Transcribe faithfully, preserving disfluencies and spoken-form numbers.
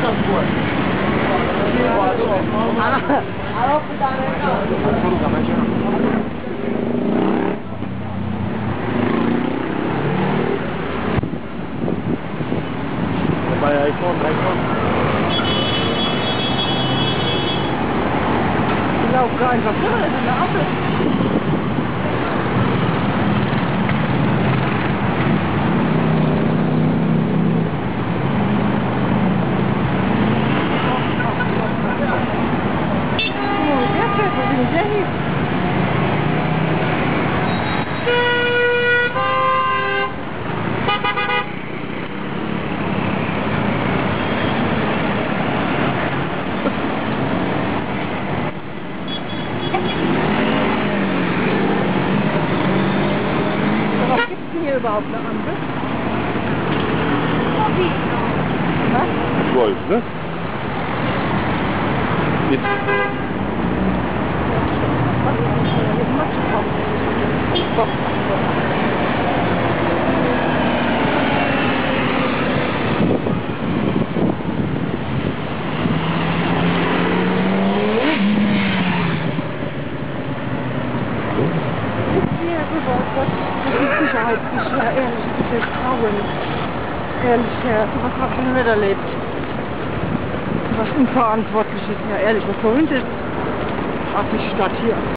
Bei iPhone, iPhone. Ich laufe gar einfach vor, das ist eine Ampel. Oh, der fährt, wo bin ich denn hier? Was gibt's denn hier überhaupt eine Ampel? Was? Golf, ne? Jetzt. Sicherheit ist ja ehrlich gesagt traurig. Ehrlich, ja, sowas habe ich schon nicht erlebt. Was Unverantwortliches, ja ehrlich, was soll denn das? Ach, die Stadt hier.